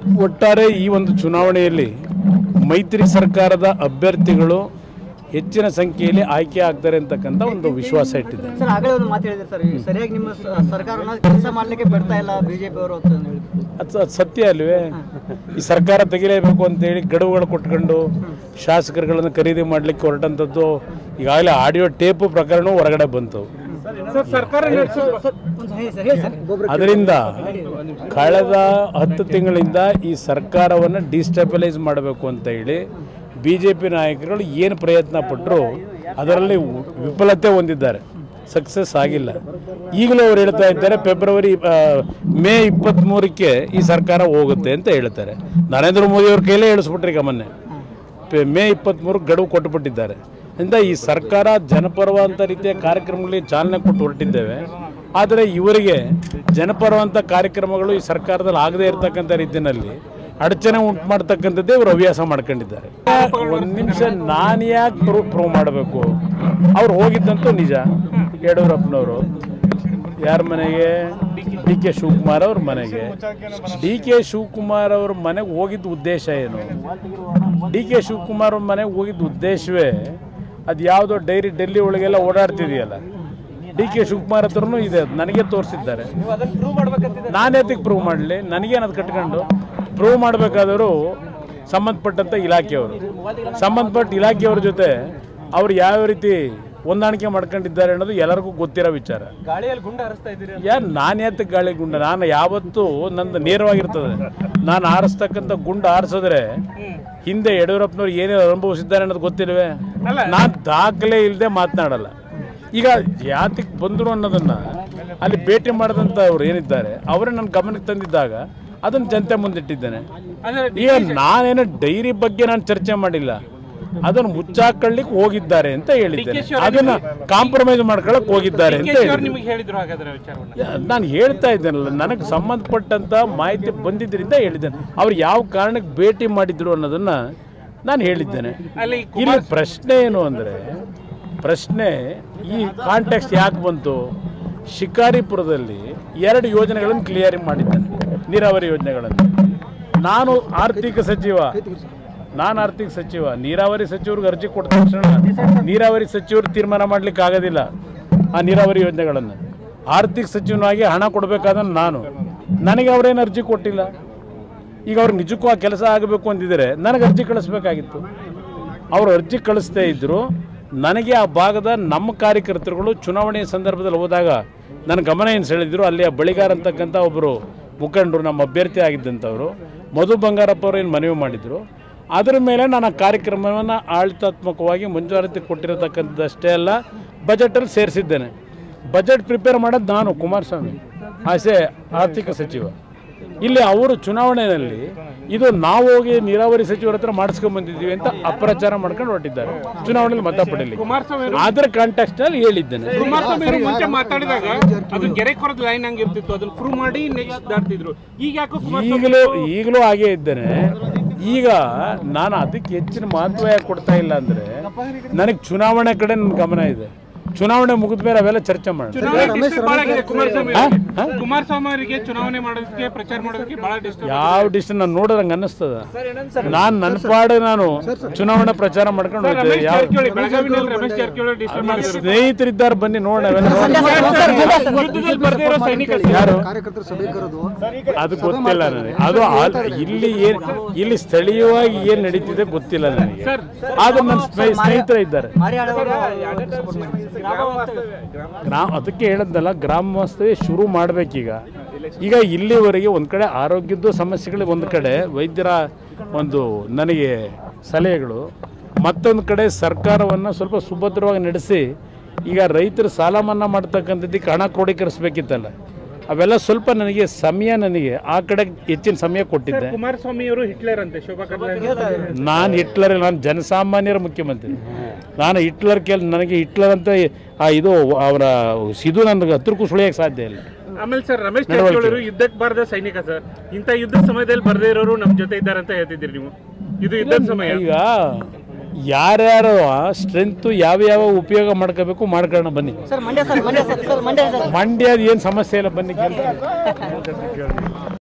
ಒಟ್ಟಾರೆ ಈ ಒಂದು ಚುನಾವಣೆಯಲ್ಲಿ ಮೈತ್ರಿ ಸರ್ಕಾರದ ಅಭ್ಯರ್ಥಿಗಳು ಹೆಚ್ಚಿನ ಸಂಖ್ಯೆಯಲ್ಲಿ ಆಯ್ಕೆ ಆಗ್ತಾರೆ ಅಂತಕ್ಕಂಥ ಒಂದು ವಿಶ್ವಾಸ ಇಟ್ಟಿದೆ. ಸರ್ ಆಗಲೇ ಒಂದು ಮಾತು ಹೇಳಿದ್ರು ಸರ್, ಸರಿಯಾಗಿ ನಿಮ್ಮ ಸರ್ಕಾರನ ಕೆಲಸ ಮಾಡಲಿಕ್ಕೆ ಬಿಡ್ತಾ ಇಲ್ಲ ಬಿಜೆಪಿ ಅವರು ಅಂತ ಹೇಳಿದ್ರು. ಅದು ಸತ್ಯ ಅಲ್ವೇ? ಈ ಸರ್ಕಾರ ತೆಗಿಲೇಬೇಕು ಅಂತೇಳಿ ಗಡುವುಗಳು ಕೊಟ್ಕೊಂಡು ಶಾಸಕರುಗಳನ್ನು ಖರೀದಿ ಮಾಡಲಿಕ್ಕೆ ಹೊರಟಂಥದ್ದು ಈಗಾಗಲೇ ಆಡಿಯೋ ಟೇಪು ಪ್ರಕರಣ ಹೊರಗಡೆ ಬಂತು. ಅದರಿಂದ ಕಳೆದ 10 ತಿಂಗಳಿಂದ ಈ ಸರ್ಕಾರವನ್ನು ಡಿಸ್ಟೆಬಿಲೈಸ್ ಮಾಡಬೇಕು ಅಂತ ಹೇಳಿ BJP ನಾಯಕರುಗಳು ಏನು ಪ್ರಯತ್ನ ಪಟ್ಟರು ಅದರಲ್ಲಿ ವಿಫಲತೆ ಹೊಂದಿದ್ದಾರೆ, ಸಕ್ಸಸ್ ಆಗಿಲ್ಲ. ಈಗಲೂ ಅವರು ಹೇಳ್ತಾ ಇದ್ದಾರೆ ಮೇ 23ಕ್ಕೆ ಈ ಸರ್ಕಾರ ಹೋಗುತ್ತೆ ಅಂತ ಹೇಳ್ತಾರೆ. ನರೇಂದ್ರ ಮೋದಿ ಅವ್ರ ಕೈಲೇ ಹೇಳಿಸ್ಬಿಟ್ರಿ ಈಗ ಮೊನ್ನೆ ಮೇ 23 ಗಡುವು ಕೊಟ್ಟುಬಿಟ್ಟಿದ್ದಾರೆ. ಇಂದ ಈ ಸರ್ಕಾರ ಜನಪರವಂಥ ರೀತಿಯ ಕಾರ್ಯಕ್ರಮಗಳಿಗೆ ಚಾಲನೆ ಕೊಟ್ಟು ಹೊರಟಿದ್ದೇವೆ. ಆದರೆ ಇವರಿಗೆ ಜನಪರವಂಥ ಕಾರ್ಯಕ್ರಮಗಳು ಈ ಸರ್ಕಾರದಲ್ಲಿ ಆಗದೇ ಇರತಕ್ಕಂಥ ರೀತಿಯಲ್ಲಿ ಅಡಚಣೆ ಉಂಟು ಮಾಡ್ತಕ್ಕಂಥದ್ದೇ ಇವರು ಹವ್ಯಾಸ ಮಾಡ್ಕೊಂಡಿದ್ದಾರೆ. ಒಂದು ನಿಮಿಷ, ನಾನು ಯಾಕೆ ಪ್ರೂವ್ ಮಾಡಬೇಕು? ಅವ್ರು ಹೋಗಿದ್ದಂತೂ ನಿಜ. ಯಡಿಯೂರಪ್ಪನವರು ಯಾರ ಮನೆಗೆ? DK ಶಿವಕುಮಾರ್ ಅವ್ರ ಮನೆಗೆ. DK ಶಿವಕುಮಾರ್ ಅವ್ರ ಮನೆಗೆ ಹೋಗಿದ್ದ ಉದ್ದೇಶ ಏನು? DK ಶಿವಕುಮಾರ್ ಅವ್ರ ಮನೆಗೆ ಹೋಗಿದ್ದ ಉದ್ದೇಶವೇ ಅದು ಯಾವುದೋ ಡೆಲ್ಲಿ ಒಳಗೆಲ್ಲ ಓಡಾಡ್ತಿದೆಯಲ್ಲ, DK ಶಿವಕುಮಾರ್ ಹತ್ರನೂ ಇದೆ, ನನಗೆ ತೋರಿಸಿದ್ದಾರೆ. ನಾನು ಎತ್ತಿಗೆ ಪ್ರೂವ್ ಮಾಡಲಿ? ನನಗೇನು ಅದು ಕಟ್ಕೊಂಡು ಪ್ರೂವ್ ಮಾಡಬೇಕಾದರೂ ಸಂಬಂಧಪಟ್ಟಂಥ ಸಂಬಂಧಪಟ್ಟ ಇಲಾಖೆಯವ್ರ ಜೊತೆ ಅವ್ರು ಯಾವ ರೀತಿ ಹೊಂದಾಣಿಕೆ ಮಾಡ್ಕೊಂಡಿದ್ದಾರೆ ಅನ್ನೋದು ಎಲ್ಲರಿಗೂ ಗೊತ್ತಿರೋ ವಿಚಾರ. ನಾನು ಎತ್ತಕ್ಕೆ ಗಾಳಿ ಗುಂಡ? ನಾನು ಯಾವತ್ತೂ ನಂದು ನೇರವಾಗಿರ್ತದೆ. ನಾನು ಆರಿಸ್ತಕ್ಕಂಥ ಗುಂಡು ಆರಿಸಿದ್ರೆ ಹಿಂದೆ ಯಡಿಯೂರಪ್ಪನವ್ರು ಏನೇನು ಅನುಭವಿಸಿದ್ದಾರೆ ಅನ್ನೋದು ಗೊತ್ತಿಲ್ವೇ? ನಾನು ದಾಖಲೆ ಇಲ್ಲದೆ ಮಾತನಾಡಲ್ಲ. ಈಗ ಯಾತಕ್ಕೆ ಬಂದರು ಅನ್ನೋದನ್ನು ಅಲ್ಲಿ ಭೇಟಿ ಮಾಡಿದಂಥ ಅವ್ರು ಏನಿದ್ದಾರೆ ಅವರೇ ನನ್ನ ಗಮನಕ್ಕೆ ತಂದಿದ್ದಾಗ ಅದನ್ನು ಜನತೆ ಮುಂದಿಟ್ಟಿದ್ದೇನೆ. ಈಗ ನಾನೇನೋ ಡೈರಿ ಬಗ್ಗೆ ನಾನು ಚರ್ಚೆ ಮಾಡಿಲ್ಲ, ಅದನ್ನು ಮುಚ್ಚಾಕೊಳ್ಳಿಕ್ಕೆ ಹೋಗಿದ್ದಾರೆ ಅಂತ ಹೇಳಿದ್ದೇನೆ. ಅದನ್ನ ಕಾಂಪ್ರಮೈಸ್ ಮಾಡ್ಕೊಳ್ಳಕ್ಕೆ ಹೋಗಿದ್ದಾರೆ ಅಂತ ನಾನು ಹೇಳ್ತಾ ಇದ್ದೇನಲ್ಲ. ನನಗೆ ಸಂಬಂಧಪಟ್ಟಂತ ಮಾಹಿತಿ ಬಂದಿದ್ದರಿಂದ ಹೇಳಿದ್ದೇನೆ. ಅವ್ರು ಯಾವ ಕಾರಣಕ್ಕೆ ಭೇಟಿ ಮಾಡಿದ್ರು ಅನ್ನೋದನ್ನ ನಾನು ಹೇಳಿದ್ದೇನೆ. ಇಲ್ಲಿ ಪ್ರಶ್ನೆ ಏನು ಅಂದರೆ, ಪ್ರಶ್ನೆ ಈ ಕಾಂಟೆಕ್ಸ್ಟ್ ಯಾಕೆ ಬಂತು? ಶಿಕಾರಿಪುರದಲ್ಲಿ 2 ಯೋಜನೆಗಳನ್ನು ಕ್ಲಿಯರ್ ಮಾಡಿದ್ದೇನೆ, ನೀರಾವರಿ ಯೋಜನೆಗಳನ್ನು. ನಾನು ಆರ್ಥಿಕ ಸಚಿವ, ನೀರಾವರಿ ಸಚಿವರಿಗೆ ಅರ್ಜಿ ಕೊಟ್ಟ ತಕ್ಷಣ ನೀರಾವರಿ ಸಚಿವರು ತೀರ್ಮಾನ ಮಾಡಲಿಕ್ಕೆ ಆಗೋದಿಲ್ಲ ಆ ನೀರಾವರಿ ಯೋಜನೆಗಳನ್ನು. ಆರ್ಥಿಕ ಸಚಿವನಾಗಿ ಹಣ ಕೊಡಬೇಕಾದ ನನಗೆ ಅವರೇನು ಅರ್ಜಿ ಕೊಟ್ಟಿಲ್ಲ. ಈಗ ಅವ್ರು ನಿಜಕ್ಕೂ ಆ ಕೆಲಸ ಆಗಬೇಕು ಅಂದಿದ್ರೆ ನನಗೆ ಅರ್ಜಿ ಕಳಿಸ್ಬೇಕಾಗಿತ್ತು. ಅವರು ಅರ್ಜಿ ಕಳಿಸ್ತೇ ಇದ್ದರು. ನನಗೆ ಆ ಭಾಗದ ನಮ್ಮ ಕಾರ್ಯಕರ್ತರುಗಳು ಚುನಾವಣೆಯ ಸಂದರ್ಭದಲ್ಲಿ ಹೋದಾಗ ನನ್ನ ಗಮನ ಏನು ಸೆಳೆದಿದ್ರು, ಅಲ್ಲಿಯ ಬಳಿಗಾರ ಅಂತಕ್ಕಂಥ ಒಬ್ಬರು ಮುಖಂಡರು, ನಮ್ಮ ಅಭ್ಯರ್ಥಿ ಆಗಿದ್ದಂಥವರು ಮಧು ಬಂಗಾರಪ್ಪ ಅವರು ಏನು ಮನವಿ ಮಾಡಿದರು, ಅದರ ಮೇಲೆ ನಾನು ಆ ಕಾರ್ಯಕ್ರಮವನ್ನು ಆಡಳಿತಾತ್ಮಕವಾಗಿ ಮಂಜೂರಾತಿ ಕೊಟ್ಟಿರತಕ್ಕಂಥದ್ದಷ್ಟೇ ಅಲ್ಲ, ಬಜೆಟಲ್ಲಿ ಸೇರಿಸಿದ್ದೇನೆ. ಬಜೆಟ್ ಪ್ರಿಪೇರ್ ಮಾಡೋದು ನಾನು, ಕುಮಾರಸ್ವಾಮಿ ಆಸೆ ಆರ್ಥಿಕ ಸಚಿವ. ಇಲ್ಲಿ ಅವರು ಚುನಾವಣೆಯಲ್ಲಿ ಇದು ನಾವು ಹೋಗಿ ನೀರಾವರಿ ಸಚಿವರ ಹತ್ರ ಮಾಡಿಸ್ಕೊಂಡ್ಬಂದಿದ್ದೀವಿ ಅಂತ ಅಪಪ್ರಚಾರ ಮಾಡ್ಕೊಂಡು ಹೊರಟಿದ್ದಾರೆ ಚುನಾವಣೆಯಲ್ಲಿ ಮತ ಪಡೆಯಲಿಕ್ಕೆ. ಅದರ ಕಾಂಟೆಕ್ಸ್ಟ್ ಅಲ್ಲಿ ಹೇಳಿದ್ದೇನೆ. ಈಗಲೂ ಹಾಗೇ ಇದ್ದೇನೆ. ಈಗ ನಾನು ಅದಕ್ಕೆ ಹೆಚ್ಚಿನ ಮಹತ್ವ ಯಾಕೆ ಕೊಡ್ತಾ ಇಲ್ಲ ಅಂದರೆ, ನನಗೆ ಚುನಾವಣೆ ಕಡೆ ನನ್ನ ಗಮನ ಇದೆ. ಚುನಾವಣೆ ಮುಗಿದ ಮೇಲೆ ಅವೆಲ್ಲ ಚರ್ಚೆ ಮಾಡೋಣ. ಕುಮಾರಸ್ವಾಮಿ ಅವರಿಗೆ ಚುನಾವಣೆ ಮಾಡೋದಕ್ಕೆ ಪ್ರಚಾರ ಮಾಡೋದಕ್ಕೆ ಬಹಳ ಯಾವ ಡಿಸ್ಟೆನ್ಸ್ ನಾನು ನೋಡೋದಂಗೆ ಅನ್ನಿಸ್ತದ. ನಾನು ನನ್ನ ಪಾಡು ನಾನು ಚುನಾವಣೆ ಪ್ರಚಾರ ಮಾಡ್ಕೊಂಡು ಹೋಗ್ತೇವೆ. ಸ್ನೇಹಿತರಿದ್ದಾರೆ, ಬನ್ನಿ ನೋಡೋಣ. ಯಾರು ಅದು ಗೊತ್ತಿಲ್ಲ ನನಗೆ. ಅದು ಇಲ್ಲಿ ಸ್ಥಳೀಯವಾಗಿ ಏನು ನಡೀತಿದೆ ಗೊತ್ತಿಲ್ಲ ನನಗೆ. ಆದ್ರೆ ನನ್ನ ಸ್ನೇಹಿತರೇ ಇದ್ದಾರೆ. ಅದಕ್ಕೆ ಹೇಳದ್ದಲ್ಲ, ಗ್ರಾಮ ವಾಸ್ತವ್ಯ ಶುರು ಮಾಡಬೇಕೀಗ. ಈಗ ಇಲ್ಲಿವರೆಗೆ ಒಂದು ಕಡೆ ಆರೋಗ್ಯದ ಸಮಸ್ಯೆಗಳು, ಒಂದು ಕಡೆ ವೈದ್ಯರ ಒಂದು ನನಗೆ ಸಲಹೆಗಳು, ಮತ್ತೊಂದು ಕಡೆ ಸರ್ಕಾರವನ್ನು ಸ್ವಲ್ಪ ಸುಭದ್ರವಾಗಿ ನಡೆಸಿ ಈಗ ರೈತರು ಸಾಲ ಮನ್ನಾ ಮಾಡ್ತಕ್ಕಂಥದ್ದಕ್ಕೆ ಹಣ ಕ್ರೋಢೀಕರಿಸಬೇಕಿತ್ತಲ್ಲ, ಅವೆಲ್ಲ ಸ್ವಲ್ಪ ನನಗೆ ಆ ಕಡೆ ಹೆಚ್ಚಿನ ಸಮಯ ಕೊಟ್ಟಿದ್ದೆ. ಕುಮಾರಸ್ವಾಮಿ ಅವರು ಹಿಟ್ಲರ್ ಅಂತೆ, ನಾನು ಹಿಟ್ಲರ್, ನಾನು ಜನಸಾಮಾನ್ಯರ ಮುಖ್ಯಮಂತ್ರಿ. ನಾನು ಹಿಟ್ಲರ್ ನನಗೆ ಹಿಟ್ಲರ್ ಅಂತ ಇದು ಅವರ ಇದು ನನಗೆ ಹತ್ರಕ್ಕೂ ಸುಳಿಯಕ್ಕೆ ಸಾಧ್ಯ ಇಲ್ಲ. ಆಮೇಲೆ ಸರ್, ರಮೇಶ್ ಜಾರಕಿಹೊಳಿ ಯುದ್ಧಕ್ಕೆ ಬಾರದ ಸೈನಿಕ ಸರ್, ಇಂಥ ಯುದ್ಧದ ಸಮಯದಲ್ಲಿ ಬರದೇ ಇರೋರು ನಮ್ಮ ಜೊತೆ ಇದ್ದಾರೆ ಅಂತ ಹೇಳ್ತಿದ್ದೀರಿ ನೀವು. ಇದು ಯುದ್ಧದ ಸಮಯ. ಈಗ ಯಾರ್ಯಾರು ಸ್ಟ್ರೆಂತ್ ಯಾವ ಉಪಯೋಗ ಮಾಡ್ಕೋಬೇಕು ಮಾಡ್ಕೊಳ್ಳೋಣ ಬನ್ನಿ. ಮಂಡ್ಯದ ಏನು ಸಮಸ್ಯೆ ಇಲ್ಲ, ಬನ್ನಿ ಕೇಳಿ.